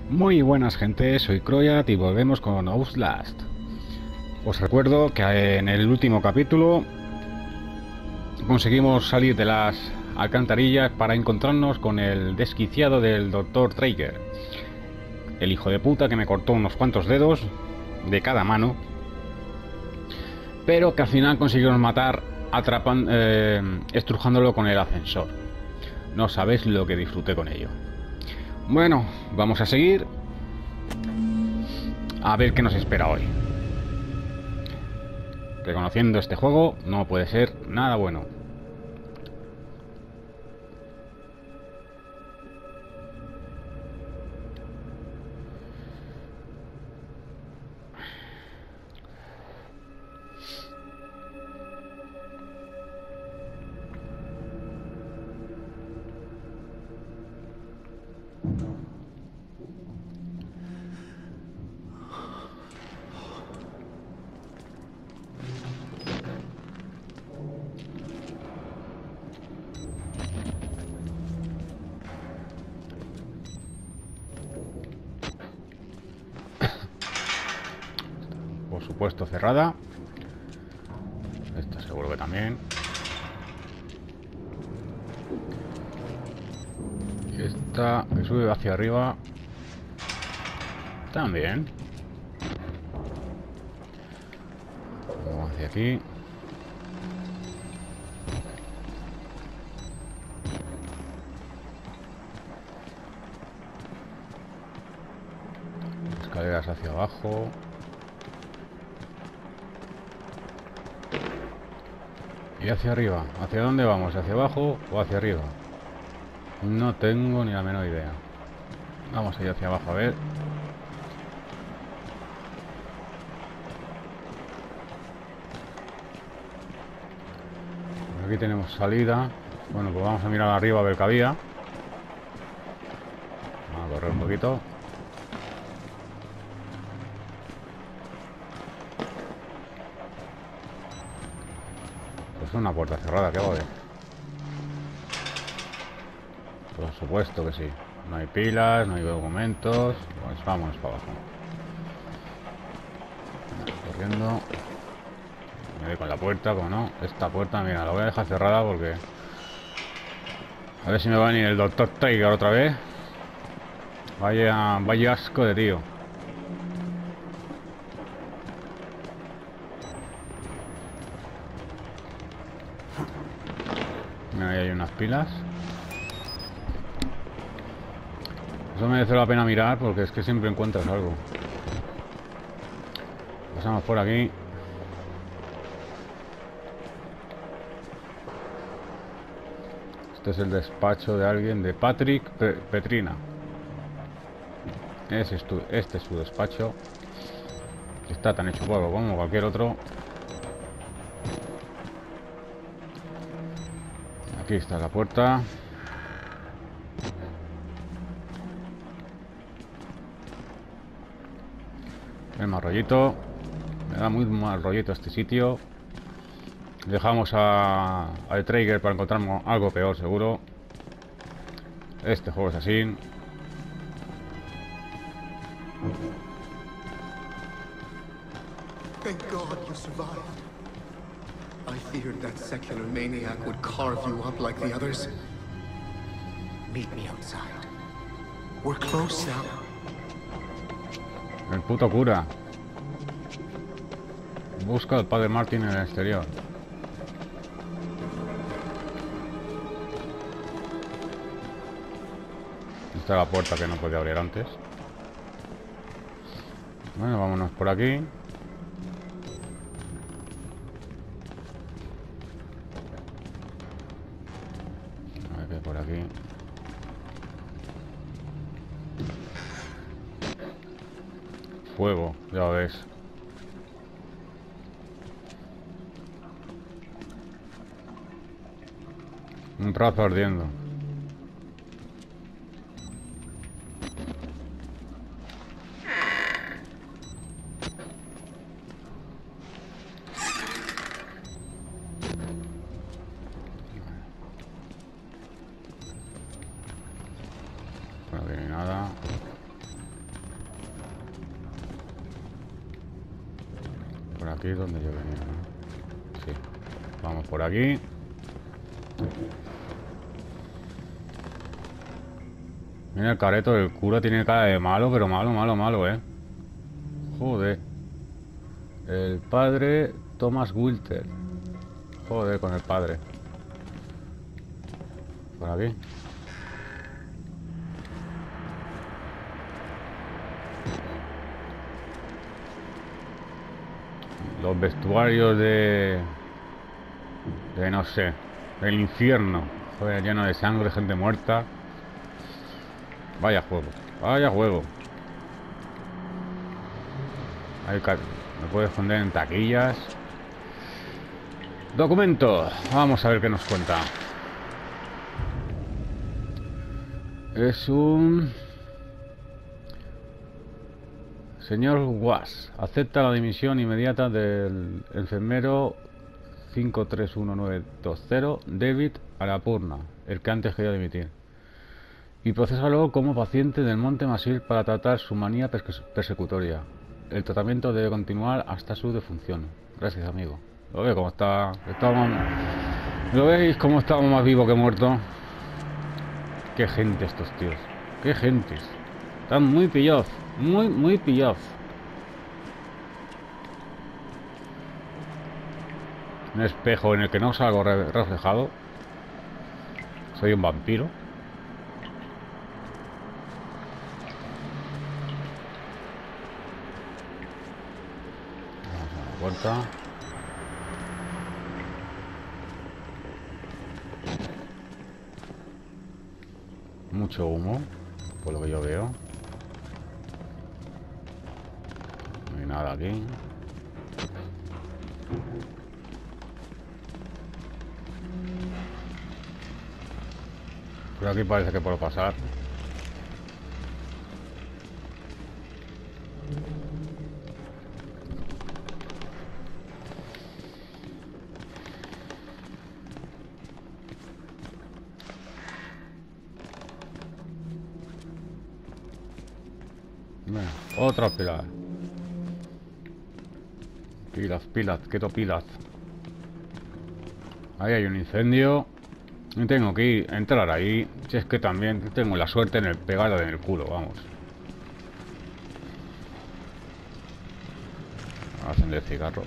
Muy buenas gente, soy Croyat y volvemos con Outlast. Os recuerdo que en el último capítulo conseguimos salir de las alcantarillas para encontrarnos con el desquiciado del Dr. Traeger, el hijo de puta que me cortó unos cuantos dedos de cada mano, pero que al final consiguieron matar estrujándolo con el ascensor. No sabéis lo que disfruté con ello. Bueno, vamos a seguir a ver qué nos espera hoy. Reconociendo este juego no puede ser nada bueno. Por supuesto cerrada. Esta seguro que también. Y esta que sube hacia arriba también. Vamos hacia aquí. Escaleras hacia abajo. Y hacia arriba. ¿Hacia dónde vamos? ¿Hacia abajo o hacia arriba? No tengo ni la menor idea. Vamos a ir hacia abajo a ver. Aquí tenemos salida. Bueno, pues vamos a mirar arriba a ver qué había. Vamos a correr un poquito. Pues una puerta cerrada, ¿qué va a ver? Por supuesto que sí. No hay pilas, no hay documentos. Pues vamos para abajo. Corriendo. Me voy con la puerta, como no. Esta puerta, mira, la voy a dejar cerrada porque... A ver si me va a venir el Dr. Traeger otra vez. Vaya asco de tío. Mira, ahí hay unas pilas. Eso merece la pena mirar porque es que siempre encuentras algo. Pasamos por aquí. Este es el despacho de alguien, de Patrick Petrina. Este es su despacho. Está tan hecho polvo como cualquier otro. Aquí está la puerta. El mal rollito. Me da muy mal rollito este sitio. Dejamos al Traeger para encontrarnos algo peor, seguro. Este juego es así. Thank God you survived. I feared that secular maniac would carve you up like the others. Meet me outside. We're close now. El puto cura. Busca al padre Martin en el exterior. Esta es la puerta que no podía abrir antes. Bueno, vámonos por aquí. A ver qué hay por aquí. Fuego, ya ves. Un brazo ardiendo. No viene nada. aquí es donde yo venía, ¿no? Sí. Vamos por aquí. Mira el careto, el cura tiene cara de malo, pero malo, malo, malo, Joder. El padre Thomas Wilter. Joder con el padre. Por aquí. Los vestuarios de no sé, del infierno. Joder, lleno de sangre, gente muerta. Vaya juego, vaya juego. Me puedo esconder en taquillas. Documentos. Vamos a ver qué nos cuenta. Es un... Señor Was, acepta la dimisión inmediata del enfermero 531920 David Arapurna, el que antes quería dimitir, y procésalo como paciente del Monte Masil para tratar su manía persecutoria. El tratamiento debe continuar hasta su defunción. Gracias, amigo. ¿Lo veis cómo está? ¿Lo veis cómo estamos más vivos que muertos? Qué gente estos tíos. Qué gentes. Están muy pillados. Muy pillados. Un espejo en el que no salgo reflejado. Soy un vampiro. Vamos a la puerta. Mucho humo, por lo que yo veo. No hay nada aquí. Por aquí parece que puedo pasar. Bueno, otra pilar. Pilas, quieto pilas. Ahí hay un incendio. Y tengo que entrar ahí. Si es que también tengo la suerte en el pegado en el culo, vamos. Hacen de cigarro.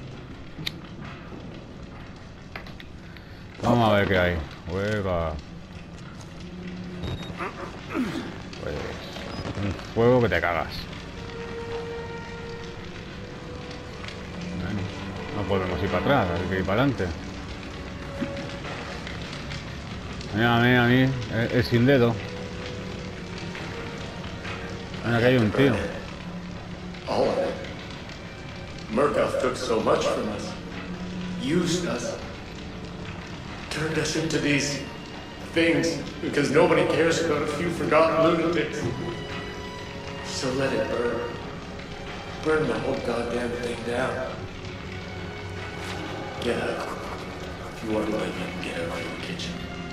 Vamos a ver qué hay. Juega. Pues un fuego que te cagas. Bueno, no podemos ir para atrás, hay que ir para adelante. Mira, a mí, el sin dedo. Mira que hay un tío. All of it. Murkoff took so much from us. Used us. Turned us into these things because nobody cares about a few forgotten lunatics. So let it burn. Burn the whole goddamn thing down. Get out. If you want to live, you can get out of the kitchen.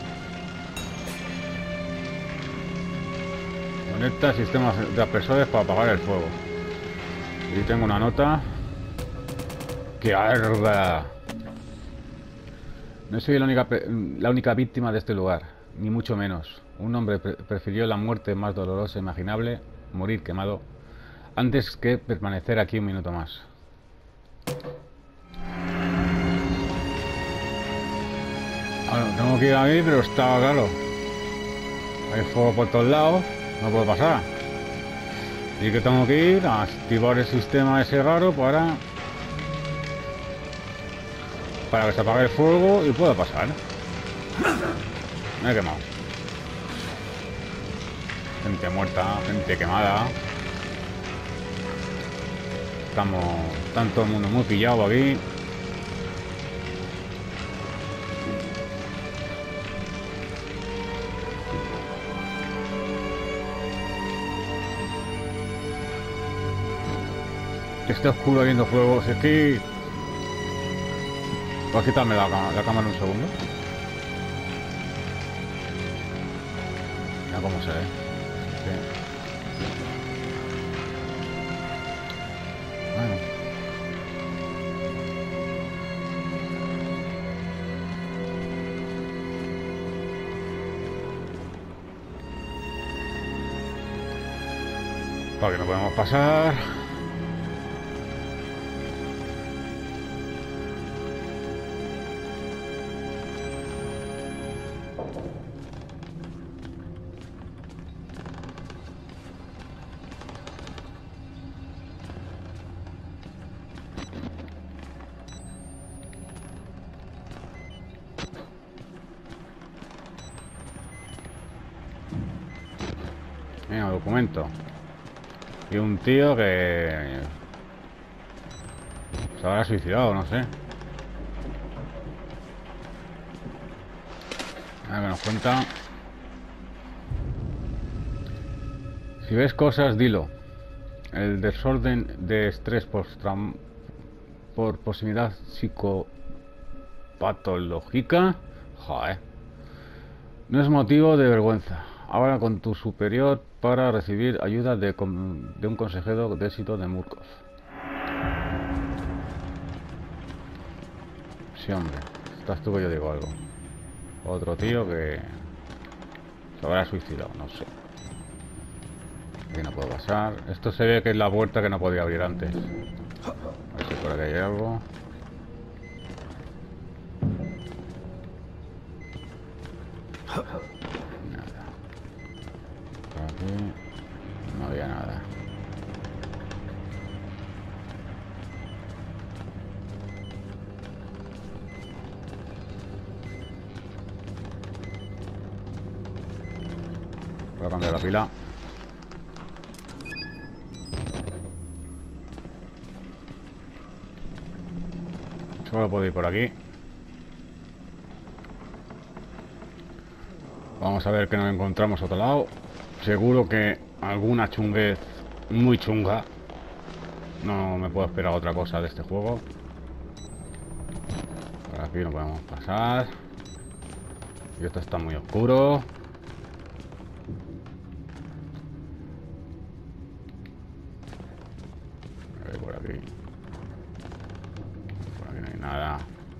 Conecta sistemas de aspersores para apagar el fuego. Y tengo una nota. ¡Qué arda! No soy la única víctima de este lugar, ni mucho menos. Un hombre prefirió la muerte más dolorosa e imaginable, morir quemado, antes que permanecer aquí un minuto más. Bueno, tengo que ir a mí, pero está claro. Hay fuego por todos lados. No puedo pasar. Y que tengo que ir a activar el sistema ese raro para que se apague el fuego y pueda pasar. Me he quemado. Gente muerta, gente quemada. Están todo el mundo muy pillado aquí. Está oscuro viendo fuego. Si es que... Voy a quitarme la cámara un segundo. Mira cómo se ve. Sí. Bueno. Para que no podemos pasar. Mira, documento. Y un tío que se habrá suicidado, no sé. A ver qué nos cuenta. Si ves cosas, dilo. El desorden de estrés por posibilidad psicopatológica, joder, no es motivo de vergüenza. Habla con tu superior para recibir ayuda de un consejero de éxito de Murkoff. Sí, hombre, estás tú que yo digo algo. Otro tío que se habrá suicidado, no sé. Aquí no puedo pasar. Esto se ve que es la puerta que no podía abrir antes. A ver si por aquí hay algo. Nada. Por aquí no había nada. Voy a cambiar la pila. Solo puedo ir por aquí. Vamos a ver que nos encontramos a otro lado. Seguro que alguna chunguez muy chunga. No me puedo esperar otra cosa de este juego. Por aquí no podemos pasar. Y esto está muy oscuro. A ver, por aquí. Por aquí no hay nada.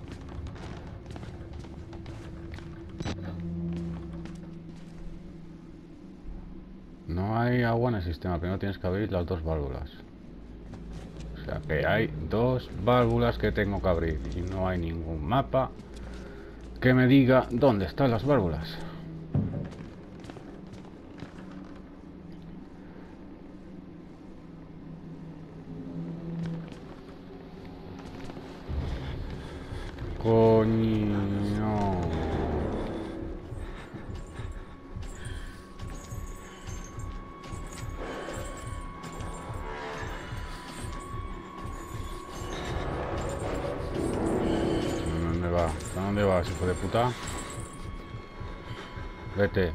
No hay agua en el sistema, pero no tienes que abrir las dos válvulas. O sea que hay dos válvulas que tengo que abrir. Y no hay ningún mapa que me diga dónde están las válvulas. Coño. ¿Dónde va? ¿A dónde vas, hijo de puta? Vete.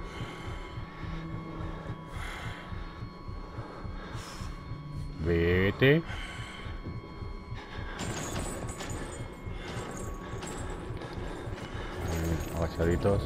Vete. Agachaditos.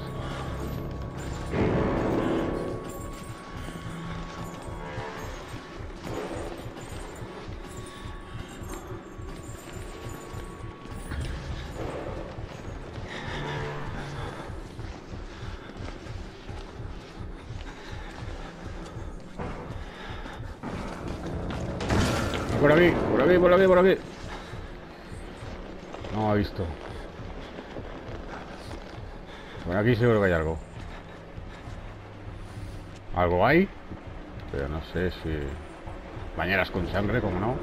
Por aquí, por aquí, por aquí, por aquí. No ha visto. Por aquí seguro que hay algo. Algo hay, pero no sé si... Bañeras con sangre, como no.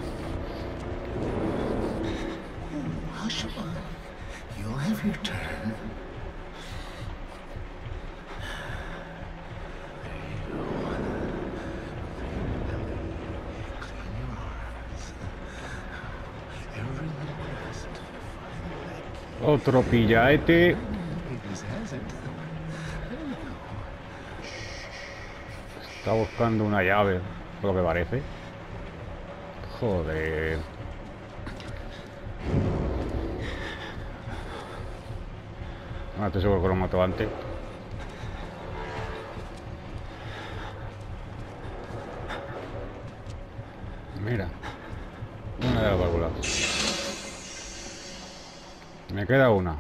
Hush, you'll have your turn. Otro pillaete. Está buscando una llave, por lo que parece. Joder. No estoy seguro que lo mato antes. Mira. Una de las válvulas. Me queda una.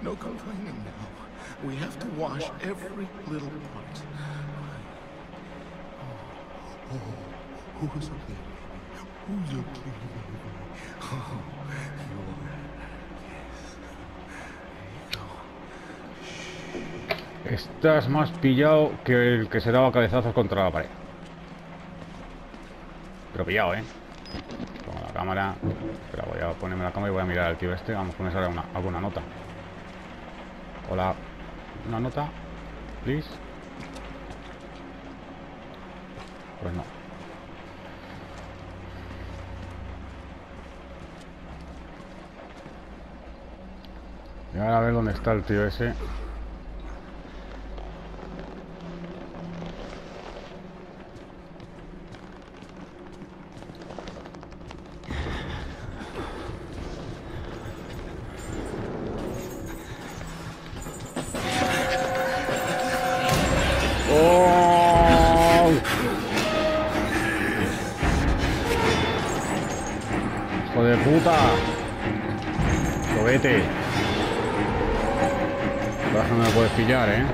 No complaining now. We have to wash every little part. Oh, who's okay? Who's okay? Oh, you are. Yes. Estás más pillado que el que se daba cabezazos contra la pared. Pero pillado, ¿eh? Pongo la cámara. Espera, voy a ponerme la cámara y voy a mirar al tío este. Vamos a poner alguna nota. Hola. ¿Una nota? Please. Pues no. Y ahora a ver dónde está el tío ese. ¡Oh! ¡Hijo de puta! ¡Vete! Ahora no me puedes pillar, ¿eh?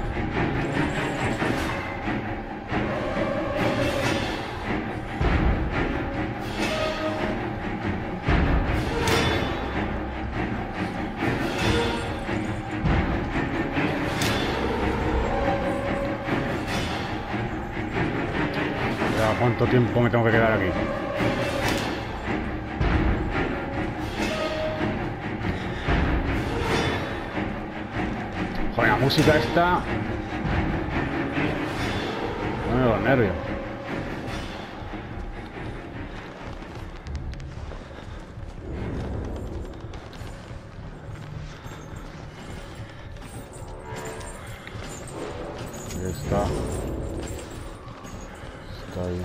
Ya, ¿cuánto tiempo me tengo que quedar aquí? Joder, la música esta... No me da los nervios. Ahí está. Está ahí.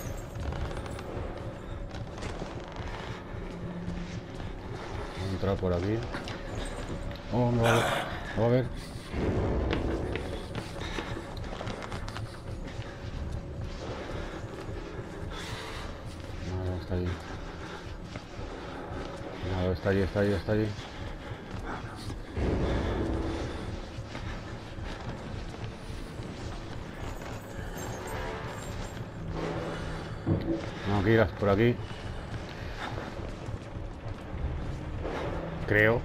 Voy a entrar por aquí. Oh, me va a ver. Me va a ver. No, está allí. No, está allí, está allí, está allí. No, que irás por aquí. Creo.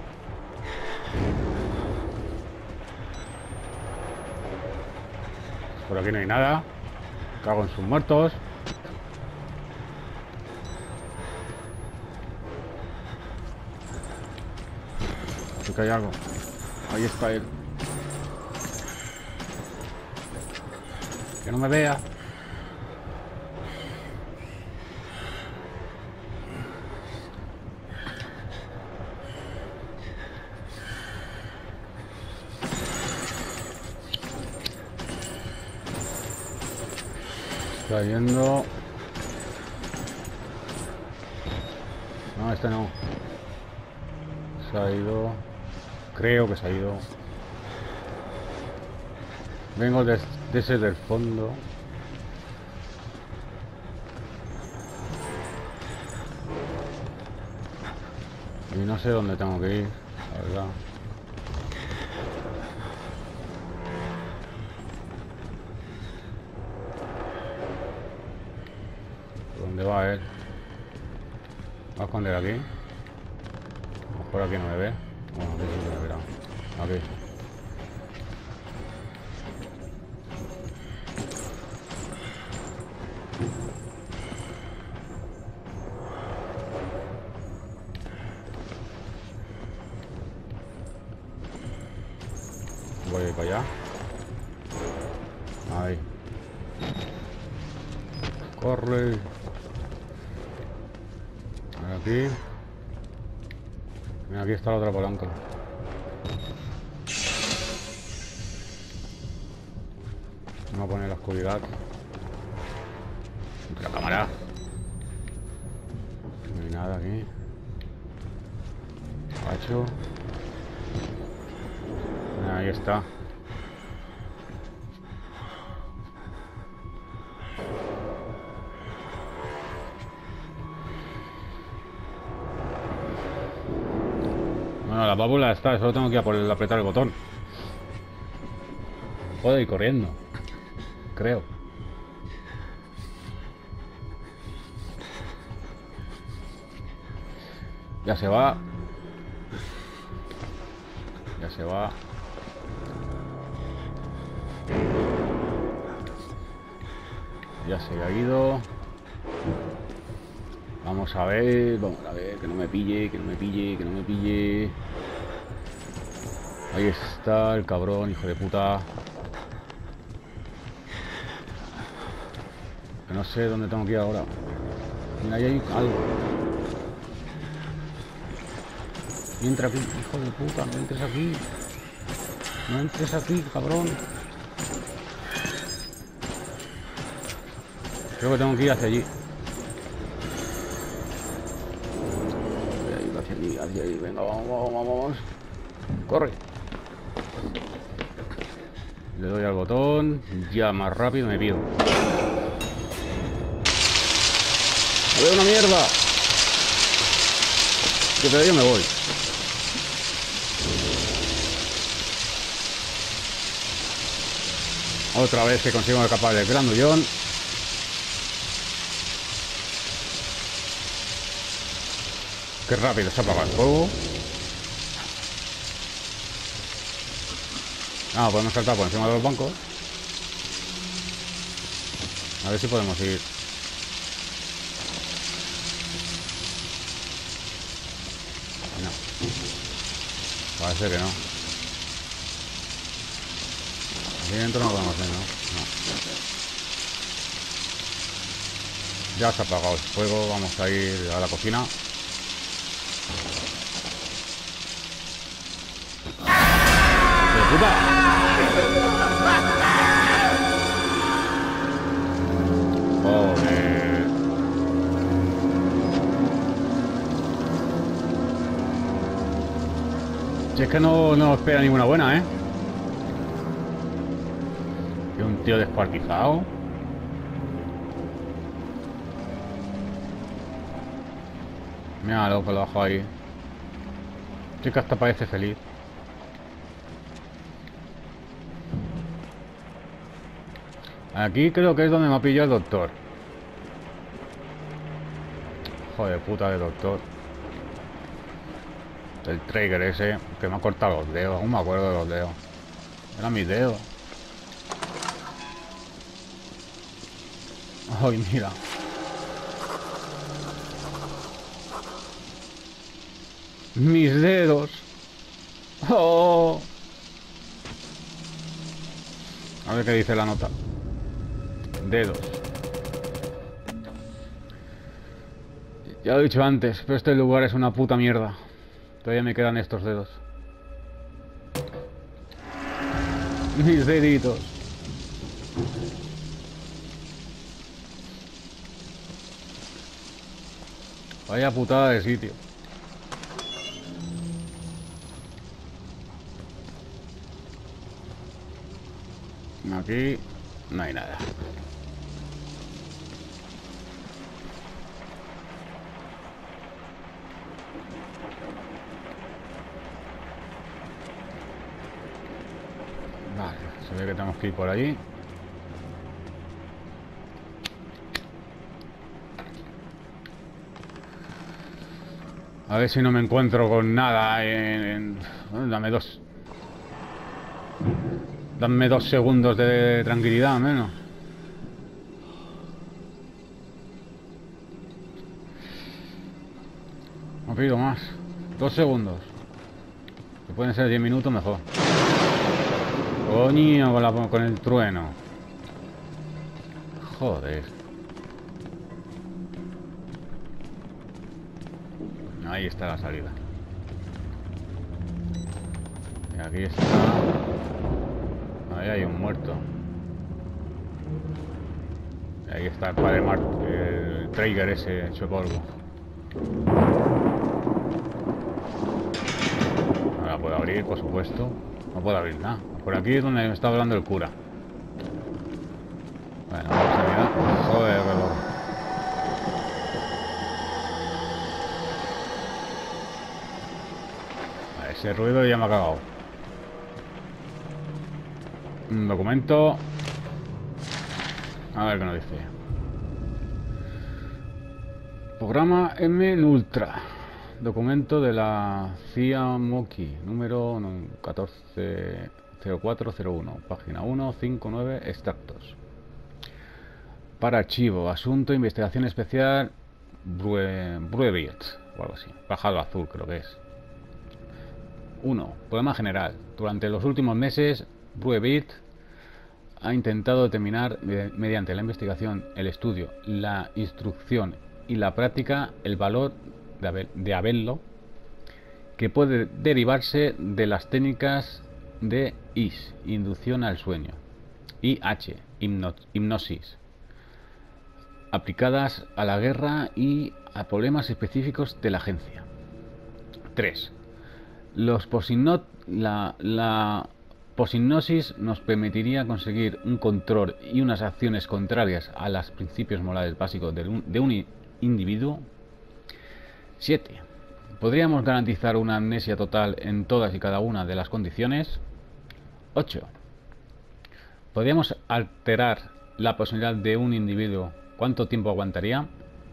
Por aquí no hay nada. Cago en sus muertos. Aquí hay algo. Ahí está él. Que no me vea. Está yendo. No, este no. Se ha ido. Creo que se ha ido. Vengo desde el fondo. Y no sé dónde tengo que ir, la verdad. ¿Dónde va él? ¿Va a esconder aquí? A lo mejor aquí no me ve. Bueno, aquí sí me verá. Aquí. Voy a ir para allá. Ahí. Corre. Aquí. Mira, aquí está la otra palanca. Vamos a poner la oscuridad. La cámara. No hay nada aquí. Pacho. Ahí está. Bueno, válvula está, solo tengo que ir a por apretar el botón. Puedo ir corriendo. Creo. Ya se va. Ya se va. Ya se ha ido. Vamos a ver, que no me pille, que no me pille, que no me pille. Ahí está el cabrón, hijo de puta. Que no sé dónde tengo que ir ahora. Mira, ahí hay algo. Y entra aquí, hijo de puta, no entres aquí. No entres aquí, cabrón. Creo que tengo que ir hacia allí. Hacia allí. Venga, vamos. Corre. Le doy al botón. Ya más rápido me pido. ¡Me veo una mierda! Que pero yo me voy. Otra vez que consigo escapar del grandullón. Qué rápido se apaga el fuego. Ah, podemos saltar por encima de los bancos. A ver si podemos ir. No. Parece que no. Aquí dentro no podemos ir, ¿no? No. Ya se ha apagado el fuego. Vamos a ir a la cocina. Joder. Si es que no espera ninguna buena, ¿eh? Y un tío descuartizado. Míralo por abajo ahí. Sí que hasta parece feliz. Aquí creo que es donde me ha pillado el doctor. Joder, puta de doctor. El trigger ese que me ha cortado los dedos. Aún me acuerdo de los dedos. Eran mis dedos. Ay, mira. Mis dedos. Oh. A ver qué dice la nota. Dedos. Ya lo he dicho antes, pero este lugar es una puta mierda. Todavía me quedan estos dedos. Mis deditos. Vaya putada de sitio. Aquí no hay nada. Vale, se ve que tenemos que ir por allí. A ver si no me encuentro con nada Dame dos. Dame 2 segundos de tranquilidad, menos. No pido más. 2 segundos. Si pueden ser 10 minutos, mejor. Coño, con el trueno. Joder. Ahí está la salida. Y aquí está. Ahí hay un muerto. Y ahí está el padre el trigger ese hecho polvo. Ahora puedo abrir, por supuesto. No puedo abrir nada. Por aquí es donde me está hablando el cura. Bueno, vamos a mirar. Joder, reloj. Ese ruido ya me ha cagado. Un documento. A ver qué nos dice. Programa M Ultra. Documento de la CIA Moki, número 140401, página 159, extractos. Para archivo, asunto, investigación especial, Brueviet, o algo así. Bajado azul, creo que es. 1. Problema general. Durante los últimos meses, Brueviet ha intentado determinar, mediante la investigación, el estudio, la instrucción y la práctica, el valor de Abello, que puede derivarse de las técnicas de IS, inducción al sueño, y H, hipnosis, aplicadas a la guerra y a problemas específicos de la agencia. 3. La poshipnosis nos permitiría conseguir un control y unas acciones contrarias a los principios morales básicos de un individuo. 7. Podríamos garantizar una amnesia total en todas y cada una de las condiciones. 8. Podríamos alterar la personalidad de un individuo. ¿Cuánto tiempo aguantaría?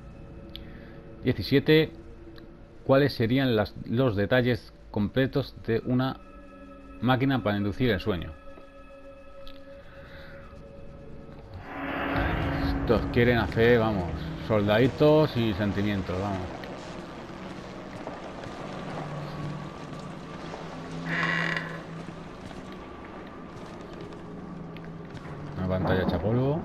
17. ¿Cuáles serían los detalles completos de una máquina para inducir el sueño? Estos quieren hacer, vamos, soldaditos y sentimientos, vamos. Una pantalla hecha polvo.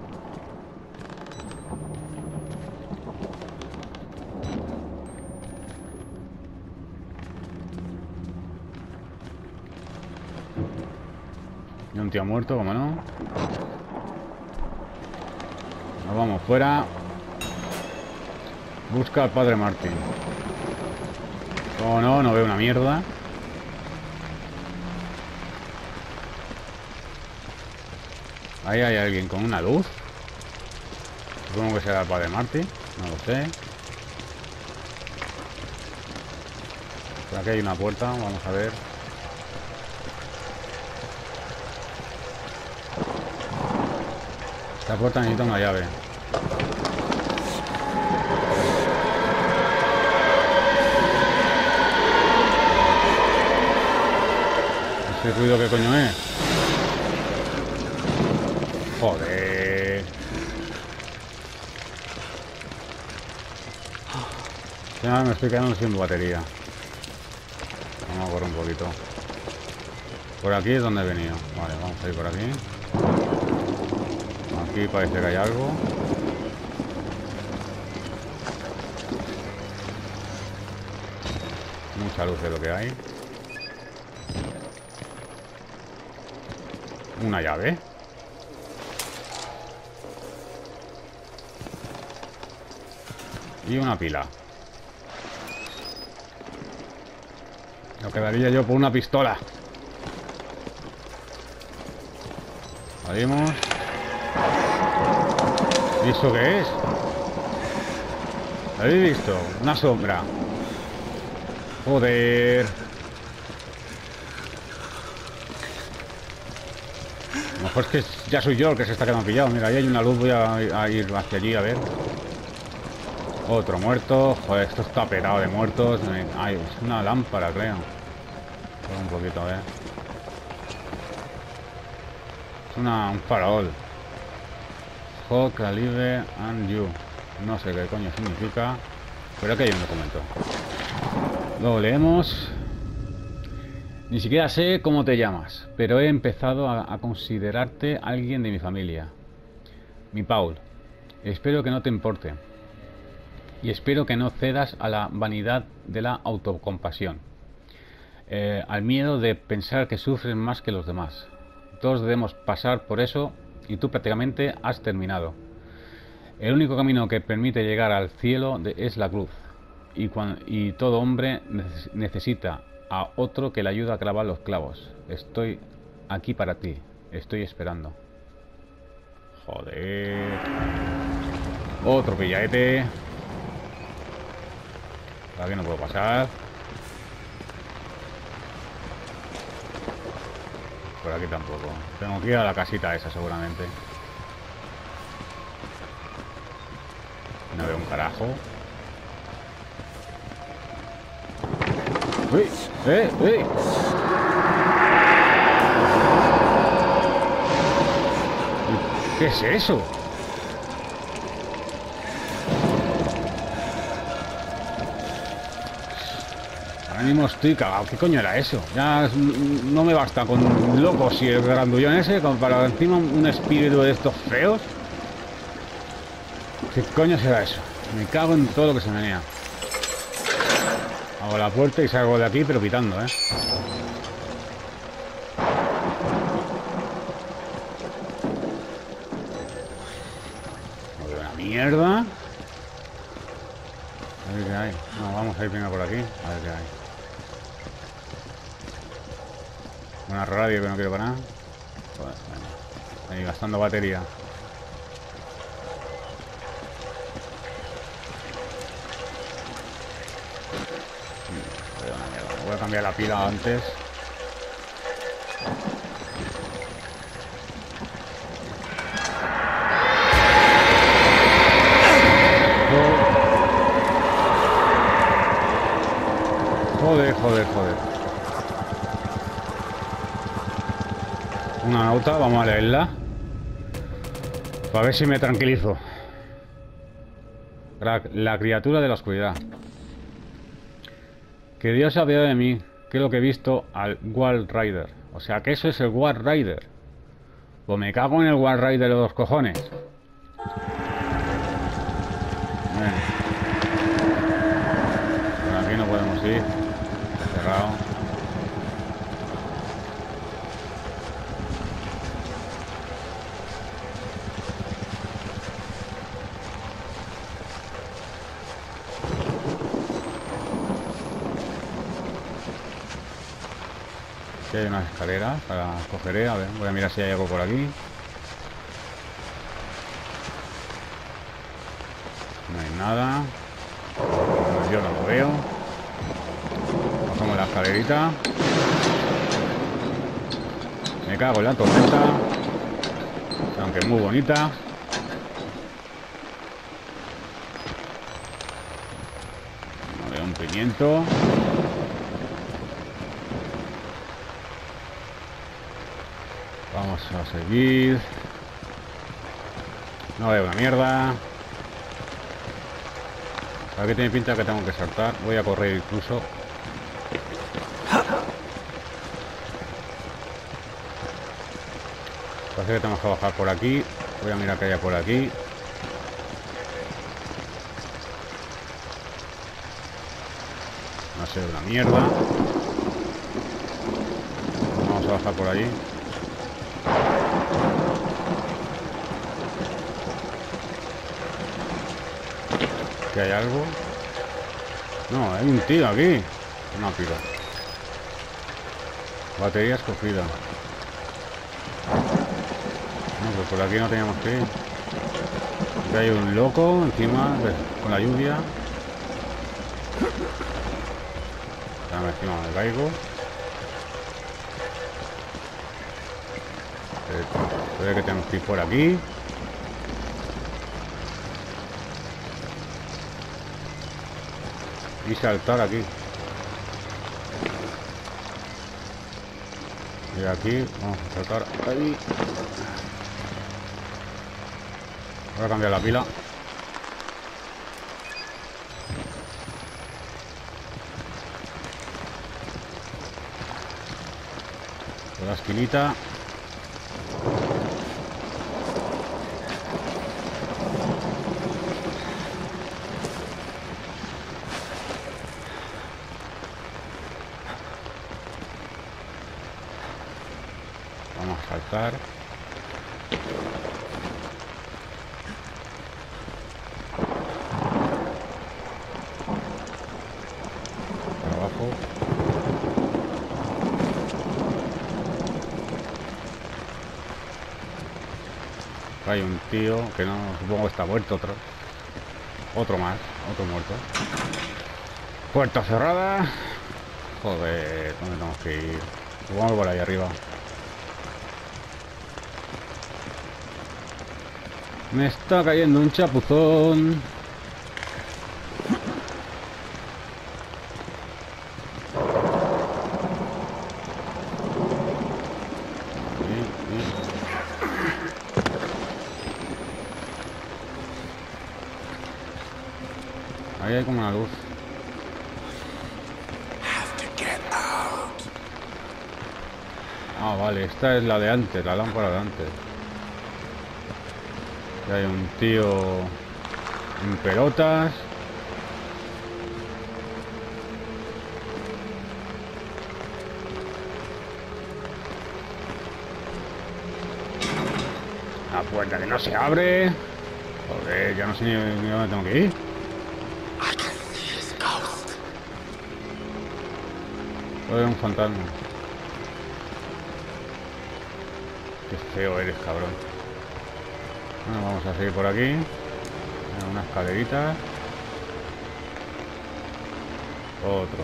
Y un tío muerto, como no. Nos vamos fuera. Busca al padre Martín. Oh no, no veo una mierda. Ahí hay alguien con una luz. Supongo que será el padre Martín. No lo sé. Por aquí hay una puerta. Vamos a ver. Esta puerta necesita una llave. ¿Ese ruido qué coño es? Joder. Ya me estoy quedando sin batería. Vamos a correr un poquito. Por aquí es donde he venido. Vale, vamos a ir por aquí. Aquí parece que hay algo. Mucha luz de lo que hay. Una llave. Y una pila. Lo quedaría yo por una pistola. Salimos. ¿Y eso qué es? ¿Lo habéis visto? Una sombra. Joder. A lo mejor es que ya soy yo el que se está quedando pillado. Mira, ahí hay una luz. Voy a ir hacia allí a ver. Otro muerto. Joder, esto está petado de muertos. Ay, es una lámpara, creo. Un poquito, a ver. Es un farol. Hawk, Alive and You. No sé qué coño significa. Pero aquí hay un documento. Lo leemos. Ni siquiera sé cómo te llamas, pero he empezado a considerarte alguien de mi familia. Mi Paul. Espero que no te importe. Y espero que no cedas a la vanidad de la autocompasión. Al miedo de pensar que sufres más que los demás. Todos debemos pasar por eso. Y tú prácticamente has terminado. El único camino que permite llegar al cielo es la cruz. Y todo hombre necesita a otro que le ayude a clavar los clavos. Estoy aquí para ti. Estoy esperando. Joder. Otro pillaete. Por aquí no puedo pasar. por aquí tampoco. Tengo que ir a la casita esa seguramente. No veo un carajo. ¡Uy! ¡Eh! ¿Qué es eso? Ahora mismo estoy cagado. ¿Qué coño era eso? Ya no me basta con locos y el grandullón ese, para encima un espíritu de estos feos. ¿Qué coño será eso? Me cago en todo lo que se menea. Hago la puerta y salgo de aquí, pero pitando, ¿eh? No veo una mierda. A ver qué hay. No, vamos a ir primero por aquí. A ver qué hay. Una radio que no quiero parar. Joder, bueno. Ahí gastando batería. Voy a cambiar la pila antes. Joder. Una nota, vamos a leerla. Para ver si me tranquilizo. La criatura de la oscuridad. Que Dios se apiade de mí, que es lo que he visto al Wall Rider. O sea, que eso es el Wall Rider. Pues me cago en el Wall Rider de los cojones. Bueno. Por aquí no podemos ir. Está cerrado. Aquí hay unas escaleras para cogeré. A ver, voy a mirar si hay algo por aquí. No hay nada. No, yo no lo veo. Bajamos la escalerita. Me cago en la tormenta. Aunque es muy bonita. No veo un pimiento. Vamos a seguir. No veo una mierda. Aquí tiene pinta que tengo que saltar. Voy a correr incluso. Parece que tenemos que bajar por aquí. Voy a mirar qué hay por aquí. No sé, una mierda. Vamos a bajar por allí. ¿Que hay algo? No, hay un tío aquí. Una pila. Batería escogida. No, pues por aquí no teníamos que ir. Aquí hay un loco encima con la lluvia. Encima me caigo. Puede que tenemos que ir por aquí. Y saltar aquí. Y aquí vamos a saltar ahí. Voy a cambiar la pila. Por la esquinita. Vamos a saltar. Por abajo. Hay un tío que no, supongo que está muerto. Otro más, otro muerto. Puerta cerrada. Joder, ¿dónde tenemos que ir? Supongo que por ahí arriba. Me está cayendo un chapuzón. Ahí hay como una luz. Ah, vale, esta es la de antes, la lámpara de antes. Y hay un tío en pelotas. La puerta que no se abre. Joder, ya no sé ni dónde tengo que ir. Soy un fantasma. Qué feo eres, cabrón. Bueno, vamos a seguir por aquí. Una escalerita. Otro.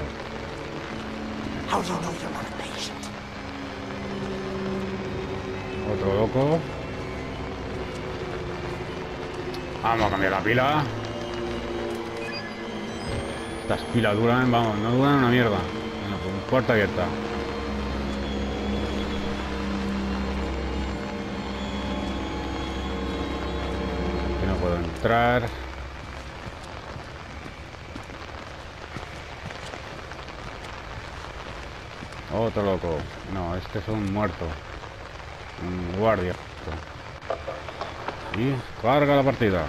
Otro loco. Vamos a cambiar la pila. Estas pilas duran, vamos, no duran una mierda. Bueno, pues puerta abierta. Aquí no puedo entrar. Otro loco. No, este es un muerto. Un guardia. Y carga la partida.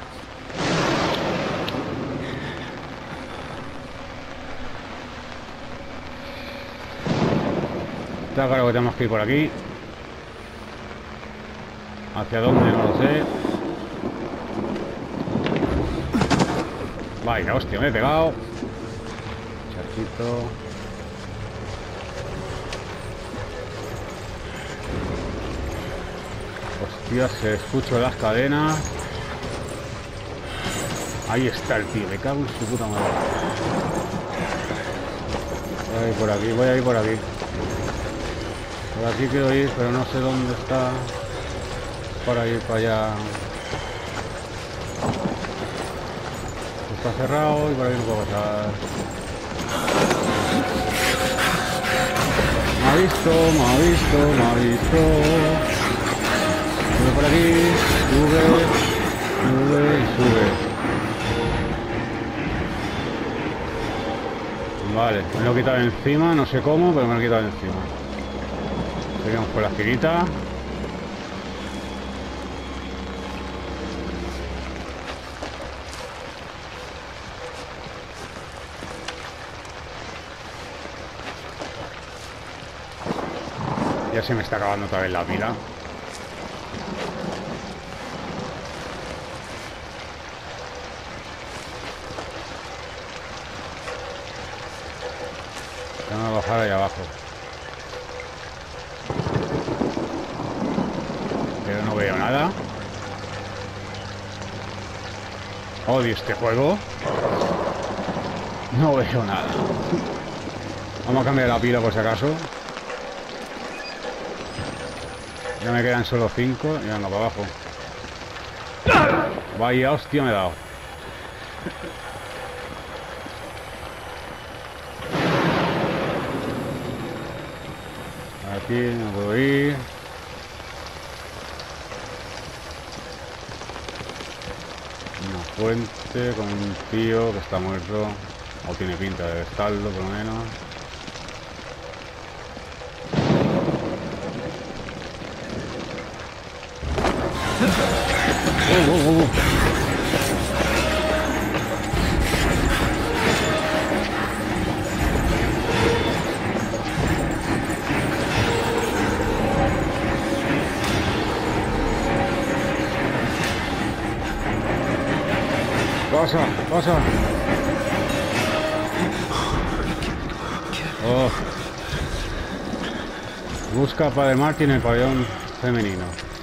Está claro que tenemos que ir por aquí. ¿Hacia dónde? No lo sé. Vaya, hostia, me he pegado. Charquito. Hostia, se escucho las cadenas. Ahí está el tío, me cago en su puta madre. Voy a ir por aquí, voy a ir por aquí. Por aquí quiero ir, pero no sé dónde está. Para ir para allá. Está cerrado y por aquí no puedo pasar. Me ha visto, me ha visto, me ha visto. Sube por aquí, sube, sube y sube. Vale, me lo he quitado encima, no sé cómo, pero me lo he quitado encima. Seguimos por la esquinita. Ya se me está acabando otra vez la pila. Tengo que bajar ahí abajo. Pero no veo nada. Odio este juego. No veo nada. Vamos a cambiar la pila por si acaso. Ya me quedan solo 5 y venga para abajo. Vaya hostia me he dado. Aquí no puedo ir. Una fuente con un tío que está muerto. O tiene pinta de estarlo por lo menos. Pasa, pasa. Oh. Busca a Padre Martín en el pabellón femenino.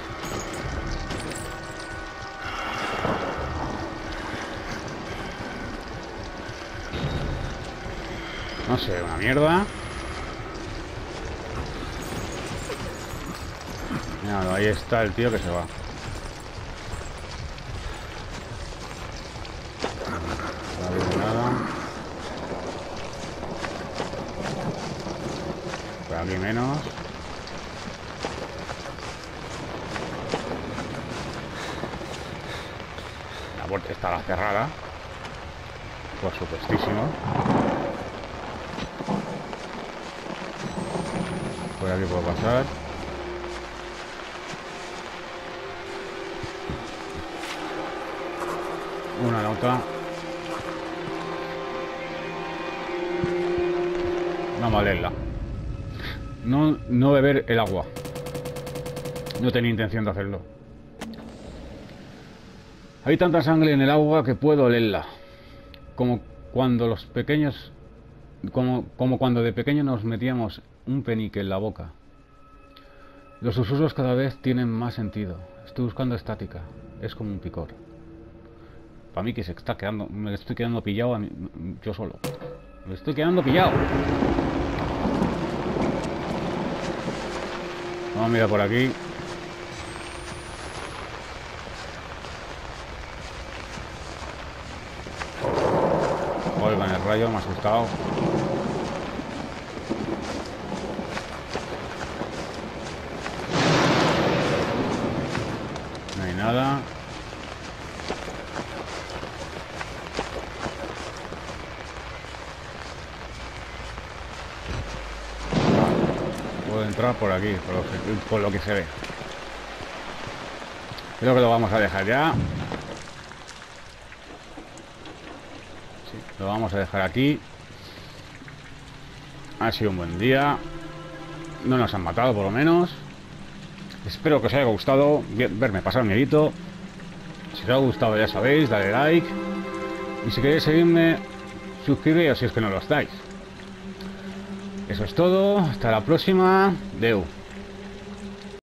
No sé, una mierda. Mira, ahí está el tío que se va. menos. La puerta estará cerrada. Por supuestísimo. Por aquí puedo pasar. Una nota. Vamos a leerla. No beber el agua. No tenía intención de hacerlo. Hay tanta sangre en el agua que puedo olerla. Como cuando los pequeños... Como cuando de pequeño nos metíamos un penique en la boca. Los susurros cada vez tienen más sentido. Estoy buscando estática. Es como un picor. Para mí que se está quedando... Me estoy quedando pillado a mí, yo solo. Me estoy quedando pillado. Vamos a mirar por aquí. Oigan el rayo, me ha asustado. No hay nada. Puedo entrar por aquí, por lo que se ve. Creo que lo vamos a dejar ya. Sí, lo vamos a dejar aquí. Ha sido un buen día. No nos han matado, por lo menos. Espero que os haya gustado verme pasar un miedito. Si os ha gustado, ya sabéis, dale like. Y si queréis seguirme, suscribiros si es que no lo estáis. Eso es todo. Hasta la próxima. Deu.